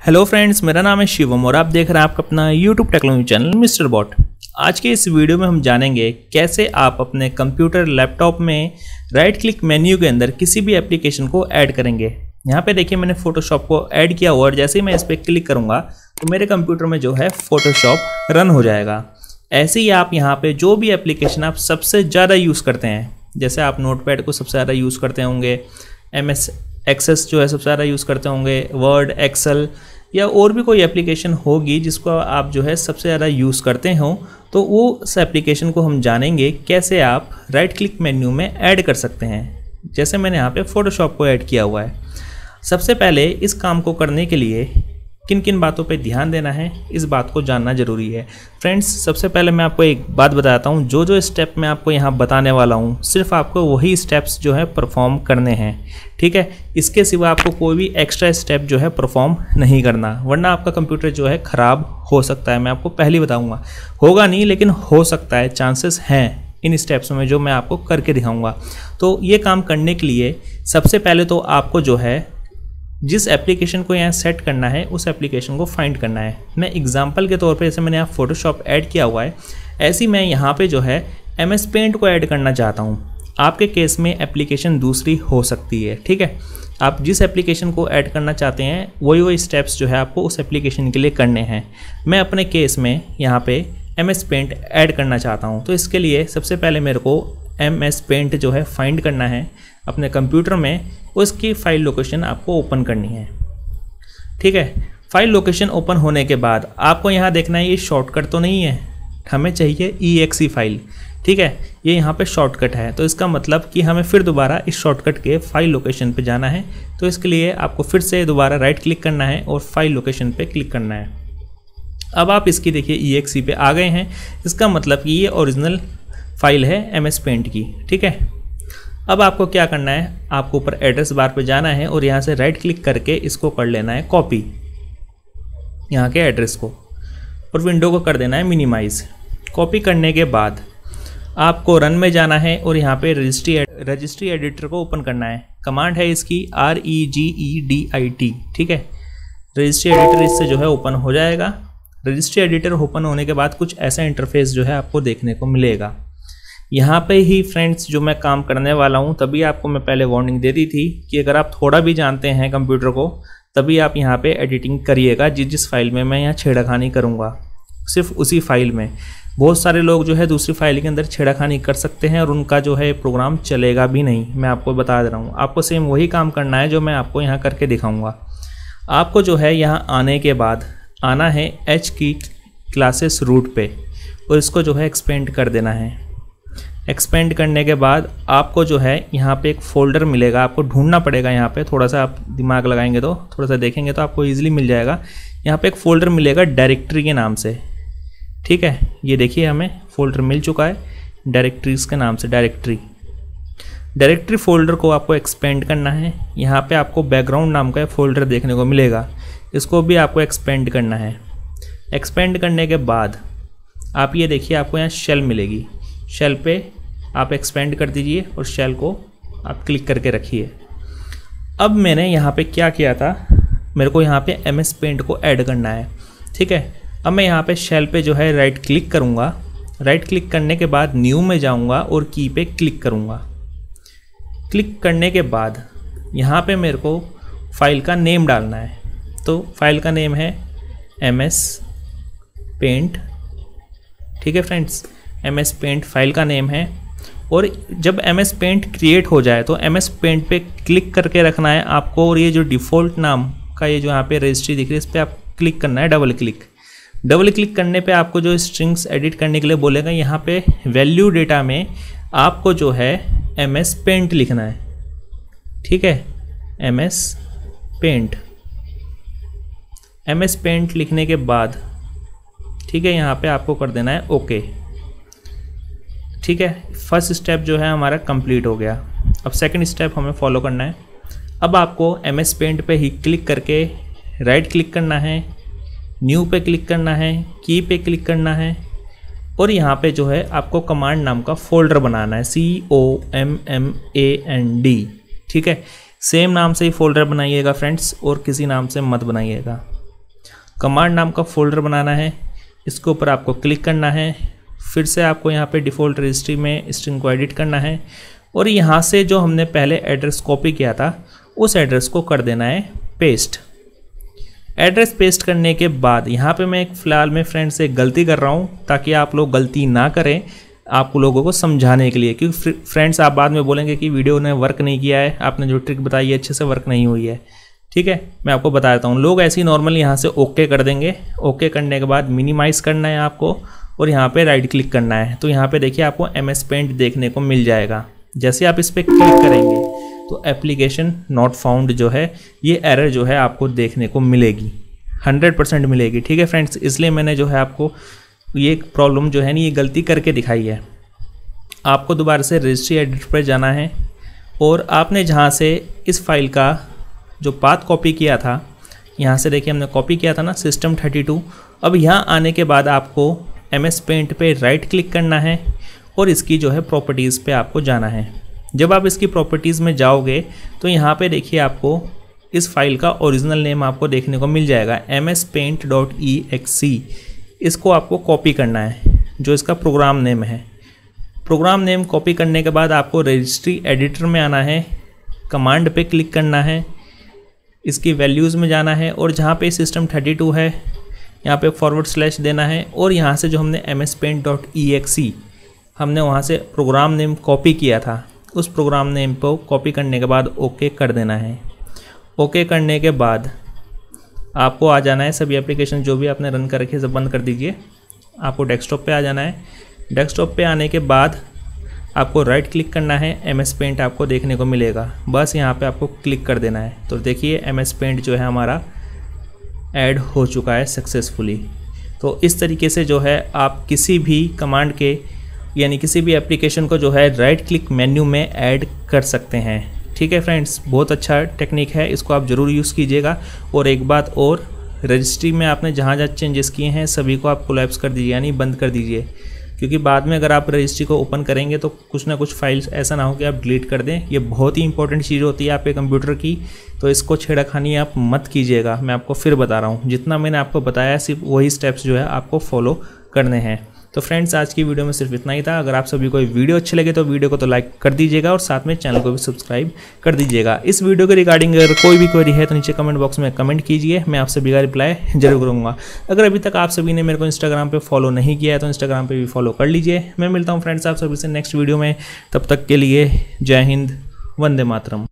Hello friends, मेरा नाम है शिवम और आप देख रहे हैं आपका अपना YouTube technology channel Mister Bot. आज के इस वीडियो में हम जानेंगे कैसे आप अपने कंप्यूटर लैपटॉप में राइट क्लिक मेन्यू के अंदर किसी भी एप्लीकेशन को ऐड करेंगे। यहाँ पे देखिए मैंने फोटोशॉप को ऐड किया हुआ और जैसे ही मैं इस पर क्लिक करूँगा तो मेरे कंप्यूटर में जो है फोटोशॉप रन हो जाएगा। ऐसे ही आप यहाँ पर जो भी एप्लीकेशन आप सबसे ज़्यादा यूज़ करते हैं, जैसे आप नोटपैड को सबसे ज़्यादा यूज़ करते होंगे, MS एक्सेस जो है सबसे ज़्यादा यूज़ करते होंगे, वर्ड, एक्सेल या और भी कोई एप्लीकेशन होगी जिसको आप जो है सबसे ज़्यादा यूज़ करते हो, तो वो उस एप्लीकेशन को हम जानेंगे कैसे आप राइट क्लिक मेन्यू में ऐड कर सकते हैं। जैसे मैंने यहाँ पे फोटोशॉप को ऐड किया हुआ है। सबसे पहले इस काम को करने के लिए किन किन बातों पे ध्यान देना है, इस बात को जानना ज़रूरी है। फ्रेंड्स, सबसे पहले मैं आपको एक बात बताता हूँ, जो स्टेप मैं आपको यहाँ बताने वाला हूँ सिर्फ आपको वही स्टेप्स जो है परफॉर्म करने हैं, ठीक है। इसके सिवा आपको कोई भी एक्स्ट्रा स्टेप जो है परफॉर्म नहीं करना, वरना आपका कंप्यूटर जो है ख़राब हो सकता है। मैं आपको पहले बताऊँगा, होगा नहीं लेकिन हो सकता है, चांसेस हैं इन स्टेप्स में जो मैं आपको करके दिखाऊँगा। तो ये काम करने के लिए सबसे पहले तो आपको जो है जिस एप्लीकेशन को यहाँ सेट करना है उस एप्लीकेशन को फाइंड करना है। मैं एग्जांपल के तौर पे जैसे मैंने यहाँ फोटोशॉप ऐड किया हुआ है, ऐसी मैं यहाँ पे जो है MS पेंट को ऐड करना चाहता हूँ। आपके केस में एप्लीकेशन दूसरी हो सकती है, ठीक है। आप जिस एप्लीकेशन को ऐड करना चाहते हैं वही स्टेप्स जो है आपको उस एप्लीकेशन के लिए करने हैं। मैं अपने केस में यहाँ पे MS पेंट ऐड करना चाहता हूँ, तो इसके लिए सबसे पहले मेरे को MS पेंट जो है फाइंड करना है अपने कंप्यूटर में। उसकी फाइल लोकेशन आपको ओपन करनी है, ठीक है। फाइल लोकेशन ओपन होने के बाद आपको यहाँ देखना है ये शॉर्टकट तो नहीं है, हमें चाहिए EXE फाइल, ठीक है। ये यहाँ पे शॉर्टकट है, तो इसका मतलब कि हमें फिर दोबारा इस शॉर्टकट के फाइल लोकेशन पे जाना है। तो इसके लिए आपको फिर से दोबारा राइट क्लिक करना है और फाइल लोकेशन पे क्लिक करना है। अब आप इसकी देखिए EXE पे आ गए हैं, इसका मतलब कि ये ओरिजिनल फाइल है MS पेंट की, ठीक है। अब आपको क्या करना है, आपको ऊपर एड्रेस बार पे जाना है और यहाँ से राइट क्लिक करके इसको कर लेना है कॉपी, यहाँ के एड्रेस को, और विंडो को कर देना है मिनिमाइज। कॉपी करने के बाद आपको रन में जाना है और यहाँ पे रजिस्ट्री एडिटर को ओपन करना है। कमांड है इसकी REGEDIT, ठीक है। रजिस्ट्री एडिटर इससे जो है ओपन हो जाएगा। रजिस्ट्री एडिटर ओपन होने के बाद कुछ ऐसा इंटरफेस जो है आपको देखने को मिलेगा। यहाँ पे ही फ्रेंड्स जो मैं काम करने वाला हूँ, तभी आपको मैं पहले वार्निंग दे दी थी कि अगर आप थोड़ा भी जानते हैं कंप्यूटर को तभी आप यहाँ पे एडिटिंग करिएगा। जिस फाइल में मैं यहाँ छेड़खानी करूँगा सिर्फ उसी फाइल में। बहुत सारे लोग जो है दूसरी फाइल के अंदर छेड़खानी कर सकते हैं और उनका जो है प्रोग्राम चलेगा भी नहीं। मैं आपको बता दे रहा हूँ, आपको सेम वही काम करना है जो मैं आपको यहाँ करके दिखाऊँगा। आपको जो है यहाँ आने के बाद आना है H की क्लासेस रूट पे और इसको जो है एक्सपेंड कर देना है। एक्सपेंड करने के बाद आपको जो है यहाँ पे एक फ़ोल्डर मिलेगा, आपको ढूंढना पड़ेगा। यहाँ पे थोड़ा सा आप दिमाग लगाएंगे तो थोड़ा सा देखेंगे तो आपको इजीली मिल जाएगा। यहाँ पे एक फ़ोल्डर मिलेगा डायरेक्टरी के नाम से, ठीक है। ये देखिए हमें फ़ोल्डर मिल चुका है डायरेक्टरीज के नाम से। डायरेक्टरी फ़ोल्डर को आपको एक्सपेंड करना है। यहाँ पर आपको बैकग्राउंड नाम का फ़ोल्डर देखने को मिलेगा, इसको भी आपको एक्सपेंड करना है। एक्सपेंड करने के बाद आप ये देखिए आपको यहाँ शेल मिलेगी, शेल पे आप एक्सपेंड कर दीजिए और शेल को आप क्लिक करके रखिए। अब मैंने यहाँ पे क्या किया था, मेरे को यहाँ पे MS पेंट को ऐड करना है, ठीक है। अब मैं यहाँ पे शेल पे जो है राइट क्लिक करूँगा। राइट क्लिक करने के बाद न्यू में जाऊँगा और की पे क्लिक करूँगा। क्लिक करने के बाद यहाँ पे मेरे को फाइल का नेम डालना है, तो फाइल का नेम है MS पेंट, ठीक है फ्रेंड्स। MS पेंट फाइल का नेम है। और जब MS पेंट क्रिएट हो जाए तो MS पेंट पे क्लिक करके रखना है आपको, और ये जो डिफ़ॉल्ट नाम का ये जो यहाँ पे रजिस्ट्री दिख रही है इस पर आप क्लिक करना है, डबल क्लिक करने पे आपको जो स्ट्रिंग्स एडिट करने के लिए बोलेगा, यहाँ पे वैल्यू डेटा में आपको जो है MS पेंट लिखना है, ठीक है। MS पेंट लिखने के बाद ठीक है यहाँ पे आपको कर देना है ओके, ठीक है। फर्स्ट स्टेप जो है हमारा कंप्लीट हो गया। अब सेकंड स्टेप हमें फॉलो करना है। अब आपको MS पेंट पे ही क्लिक करके राइट क्लिक करना है, न्यू पे क्लिक करना है, की पे क्लिक करना है और यहाँ पे जो है आपको कमांड नाम का फ़ोल्डर बनाना है, COMMAND, ठीक है। सेम नाम से ही फ़ोल्डर बनाइएगा फ्रेंड्स और किसी नाम से मत बनाइएगा, कमांड नाम का फोल्डर बनाना है, इसके ऊपर आपको क्लिक करना है। फिर से आपको यहाँ पे डिफ़ॉल्ट रजिस्ट्री में स्ट्रिंग को एडिट करना है और यहाँ से जो हमने पहले एड्रेस कॉपी किया था उस एड्रेस को कर देना है पेस्ट। एड्रेस पेस्ट करने के बाद यहाँ पे मैं फ़िलहाल में फ्रेंड्स एक गलती कर रहा हूँ ताकि आप लोग गलती ना करें, आप लोगों को समझाने के लिए, क्योंकि फ्रेंड्स आप बाद में बोलेंगे कि वीडियो ने वर्क नहीं किया है, आपने जो ट्रिक बताई है अच्छे से वर्क नहीं हुई है। ठीक है, मैं आपको बता देता हूँ। लोग ऐसे ही नॉर्मली यहाँ से ओके कर देंगे। ओके करने के बाद मिनिमाइज़ करना है आपको और यहाँ पे राइट क्लिक करना है। तो यहाँ पे देखिए आपको MS पेंट देखने को मिल जाएगा। जैसे आप इस पर क्लिक करेंगे तो एप्लीकेशन नॉट फाउंड जो है ये एरर जो है आपको देखने को मिलेगी, 100% मिलेगी। ठीक है फ्रेंड्स, इसलिए मैंने जो है आपको ये प्रॉब्लम जो है ना ये गलती करके दिखाई है। आपको दोबारा से रजिस्ट्री एडिट पर जाना है और आपने जहाँ से इस फाइल का जो पाथ कॉपी किया था, यहाँ से देखिए हमने कॉपी किया था ना system32। अब यहाँ आने के बाद आपको MS पेंट पे राइट क्लिक करना है और इसकी जो है प्रॉपर्टीज़ पे आपको जाना है। जब आप इसकी प्रॉपर्टीज़ में जाओगे तो यहाँ पे देखिए आपको इस फाइल का ओरिजिनल नेम आपको देखने को मिल जाएगा mspaint.exe। इसको आपको कॉपी करना है जो इसका प्रोग्राम नेम है। प्रोग्राम नेम कॉपी करने के बाद आपको रजिस्ट्री एडिटर में आना है, कमांड पे क्लिक करना है, इसकी वैल्यूज़ में जाना है और जहाँ पे system32 है यहाँ पे // देना है और यहाँ से जो हमने mspaint.exe हमने वहाँ से प्रोग्राम नेम कॉपी किया था, उस प्रोग्राम नेम को कॉपी करने के बाद ओके कर देना है। ओके करने के बाद आपको आ जाना है, सभी एप्लीकेशन जो भी आपने रन कर रखे सब बंद कर दीजिए। आपको डेस्कटॉप पे आ जाना है। डेस्कटॉप पे आने के बाद आपको राइट क्लिक करना है, MS पेंट आपको देखने को मिलेगा, बस यहाँ पे आपको क्लिक कर देना है। तो देखिए MS पेंट जो है हमारा ऐड हो चुका है सक्सेसफुली। तो इस तरीके से जो है आप किसी भी कमांड के यानी किसी भी एप्लीकेशन को जो है राइट क्लिक मेन्यू में ऐड कर सकते हैं। ठीक है फ्रेंड्स, बहुत अच्छा टेक्निक है, इसको आप ज़रूर यूज़ कीजिएगा। और एक बात और, रजिस्ट्री में आपने जहाँ जहाँ चेंजेस किए हैं सभी को आप कोलैप्स कर दीजिए यानी बंद कर दीजिए, क्योंकि बाद में अगर आप रजिस्ट्री को ओपन करेंगे तो कुछ ना कुछ फाइल्स ऐसा ना हो कि आप डिलीट कर दें। ये बहुत ही इंपॉर्टेंट चीज़ होती है आपके कंप्यूटर की, तो इसको छेड़खानी आप मत कीजिएगा। मैं आपको फिर बता रहा हूँ, जितना मैंने आपको बताया सिर्फ वही स्टेप्स जो है आपको फॉलो करने हैं। तो फ्रेंड्स आज की वीडियो में सिर्फ इतना ही था। अगर आप सभी को वीडियो अच्छे लगे तो वीडियो को तो लाइक कर दीजिएगा और साथ में चैनल को भी सब्सक्राइब कर दीजिएगा। इस वीडियो के रिगार्डिंग अगर कोई भी क्वेरी है तो नीचे कमेंट बॉक्स में कमेंट कीजिए, मैं आप सभी का रिप्लाई जरूर करूँगा। अगर अभी तक आप सभी ने मेरे को इंस्टाग्राम पे फॉलो नहीं किया है तो इंस्टाग्राम पे भी फॉलो कर लीजिए। मैं मिलता हूँ फ्रेंड्स आप सभी से नेक्स्ट वीडियो में, तब तक के लिए जय हिंद, वंदे मातरम।